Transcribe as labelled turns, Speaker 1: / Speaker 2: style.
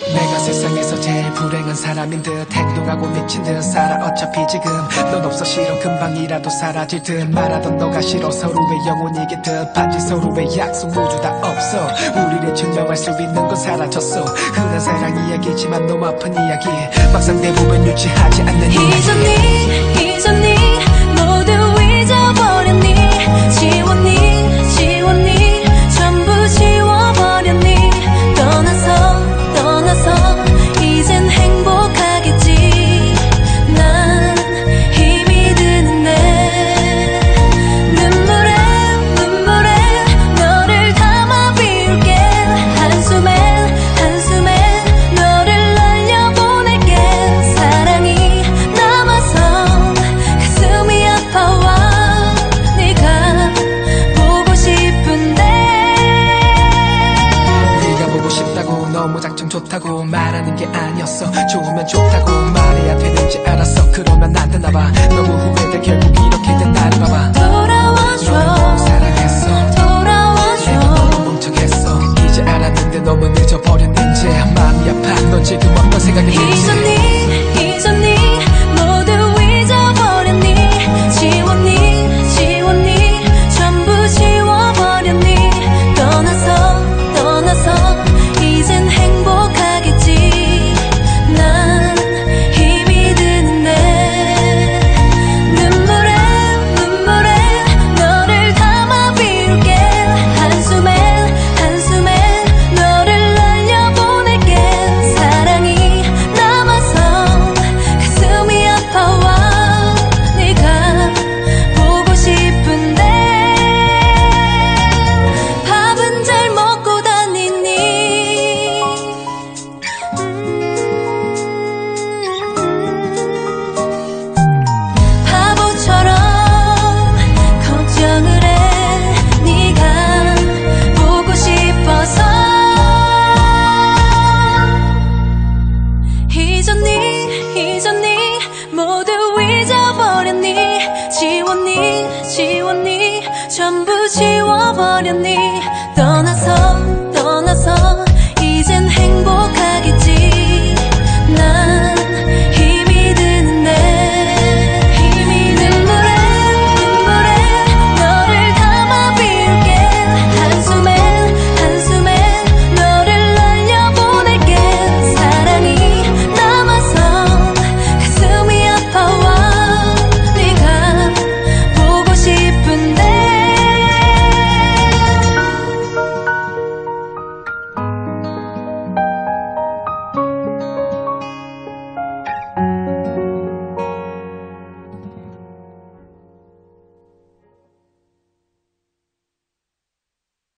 Speaker 1: 내가 세상에서 제일 불행한 사람인 듯 행동하고 미친 듯 살아 어차피 지금 넌 없어 싫어 금방이라도 사라질 듯 말하던 너가 싫어 서로의 영혼이게 듯 반지 서로의 약속 모두 다 없어 우리를 증명할 수 있는 건 사라졌어 흔한 사랑 이야기지만 너무 아픈 이야기 막상 대부분 유치하지 않는
Speaker 2: 잊었니 모두 잊어버렸니 지웠니 전부 지워버렸니 떠나서 이젠 행복하겠지 난 힘이 드는데 눈물에 너를 담아 비울게 한숨에 너를 날려보낼게 사랑이 남아서 가슴이 아파와 네가 보고 싶은데
Speaker 1: 네가 보고 싶다고 너무 작정 좋다고 말하는 게 아니었어 좋으면 좋다고 말해야 되는지 알았어 그러면 안 되나봐 너무 후회돼 결국 이렇게 된다는 봐봐
Speaker 2: 돌아와줘